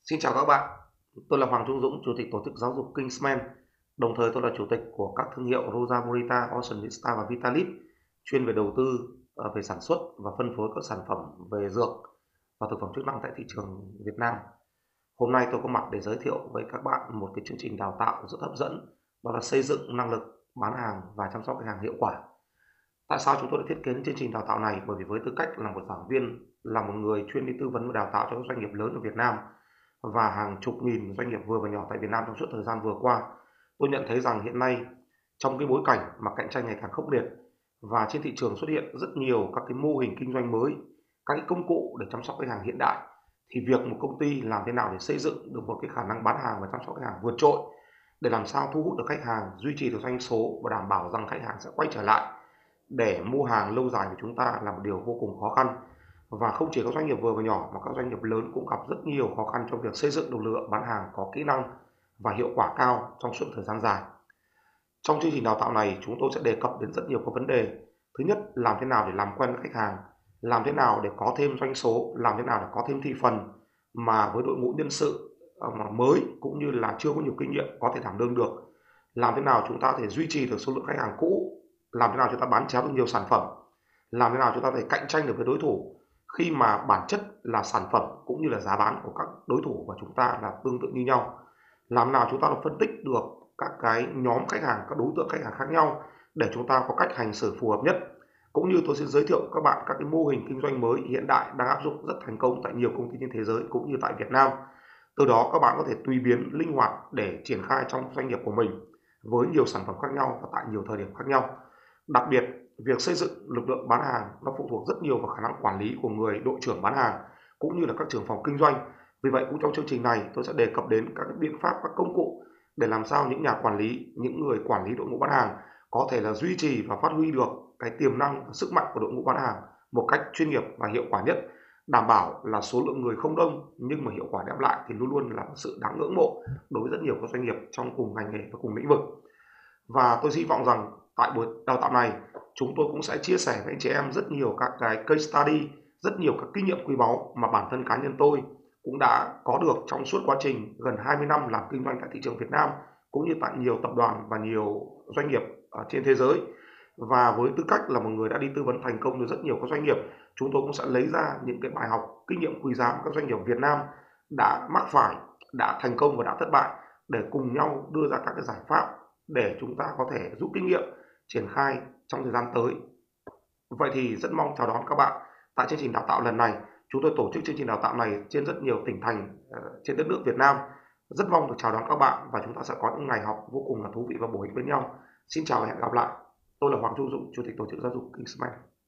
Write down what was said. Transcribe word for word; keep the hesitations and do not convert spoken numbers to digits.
Xin chào các bạn, tôi là Hoàng Trung Dũng, Chủ tịch Tổ chức Giáo dục Kingsman. Đồng thời tôi là Chủ tịch của các thương hiệu Rosa Morita, Ocean Vista và Vitalit, chuyên về đầu tư ờ, về sản xuất và phân phối các sản phẩm về dược và thực phẩm chức năng tại thị trường Việt Nam. Hôm nay tôi có mặt để giới thiệu với các bạn một cái chương trình đào tạo rất hấp dẫn, đó là xây dựng năng lực bán hàng và chăm sóc khách hàng hiệu quả. Tại sao chúng tôi đã thiết kế chương trình đào tạo này? Bởi vì với tư cách là một giảng viên, là một người chuyên đi tư vấn và đào tạo cho các doanh nghiệp lớn ở Việt Nam và hàng chục nghìn doanh nghiệp vừa và nhỏ tại Việt Nam trong suốt thời gian vừa qua, tôi nhận thấy rằng hiện nay trong cái bối cảnh mà cạnh tranh ngày càng khốc liệt và trên thị trường xuất hiện rất nhiều các cái mô hình kinh doanh mới, các cái công cụ để chăm sóc khách hàng hiện đại, thì việc một công ty làm thế nào để xây dựng được một cái khả năng bán hàng và chăm sóc khách hàng vượt trội, để làm sao thu hút được khách hàng, duy trì được doanh số và đảm bảo rằng khách hàng sẽ quay trở lại để mua hàng lâu dài của chúng ta là một điều vô cùng khó khăn. Và không chỉ các doanh nghiệp vừa và nhỏ mà các doanh nghiệp lớn cũng gặp rất nhiều khó khăn trong việc xây dựng được lực lượng bán hàng có kỹ năng và hiệu quả cao trong suốt thời gian dài. Trong chương trình đào tạo này, chúng tôi sẽ đề cập đến rất nhiều các vấn đề. Thứ nhất, làm thế nào để làm quen với khách hàng, làm thế nào để có thêm doanh số, làm thế nào để có thêm thị phần mà với đội ngũ nhân sự ờ, mà mới cũng như là chưa có nhiều kinh nghiệm có thể đảm đương được. Làm thế nào chúng ta có thể duy trì được số lượng khách hàng cũ, làm thế nào chúng ta bán chéo được nhiều sản phẩm, làm thế nào chúng ta có thể cạnh tranh được với đối thủ khi mà bản chất là sản phẩm cũng như là giá bán của các đối thủ của chúng ta là tương tự như nhau. Làm thế nào chúng ta phân tích được các cái nhóm khách hàng, các đối tượng khách hàng khác nhau để chúng ta có cách hành xử phù hợp nhất. Cũng như tôi sẽ giới thiệu các bạn các cái mô hình kinh doanh mới hiện đại đang áp dụng rất thành công tại nhiều công ty trên thế giới cũng như tại Việt Nam. Từ đó các bạn có thể tùy biến linh hoạt để triển khai trong doanh nghiệp của mình với nhiều sản phẩm khác nhau và tại nhiều thời điểm khác nhau. Đặc biệt, việc xây dựng lực lượng bán hàng nó phụ thuộc rất nhiều vào khả năng quản lý của người đội trưởng bán hàng cũng như là các trưởng phòng kinh doanh. Vì vậy cũng trong chương trình này tôi sẽ đề cập đến các biện pháp, các công cụ để làm sao những nhà quản lý, những người quản lý đội ngũ bán hàng có thể là duy trì và phát huy được cái tiềm năng và sức mạnh của đội ngũ bán hàng một cách chuyên nghiệp và hiệu quả nhất, đảm bảo là số lượng người không đông nhưng mà hiệu quả đem lại thì luôn luôn là một sự đáng ngưỡng mộ đối với rất nhiều các doanh nghiệp trong cùng ngành nghề và cùng lĩnh vực. Và tôi hy vọng rằng tại buổi đào tạo này chúng tôi cũng sẽ chia sẻ với anh chị em rất nhiều các cái case study, rất nhiều các kinh nghiệm quý báu mà bản thân cá nhân tôi cũng đã có được trong suốt quá trình gần hai mươi năm làm kinh doanh tại thị trường Việt Nam cũng như tại nhiều tập đoàn và nhiều doanh nghiệp ở trên thế giới. Và với tư cách là một người đã đi tư vấn thành công với rất nhiều các doanh nghiệp, chúng tôi cũng sẽ lấy ra những cái bài học kinh nghiệm quý giá của các doanh nghiệp Việt Nam đã mắc phải, đã thành công và đã thất bại để cùng nhau đưa ra các cái giải pháp để chúng ta có thể rút kinh nghiệm triển khai trong thời gian tới. Vậy thì rất mong chào đón các bạn tại chương trình đào tạo lần này. Chúng tôi tổ chức chương trình đào tạo này trên rất nhiều tỉnh thành uh, trên đất nước Việt Nam. Rất mong được chào đón các bạn và chúng ta sẽ có những ngày học vô cùng là thú vị và bổ ích với nhau. Xin chào và hẹn gặp lại. Tôi là Hoàng Trung Dũng, Chủ tịch Tổ chức Giáo dục Kingsman.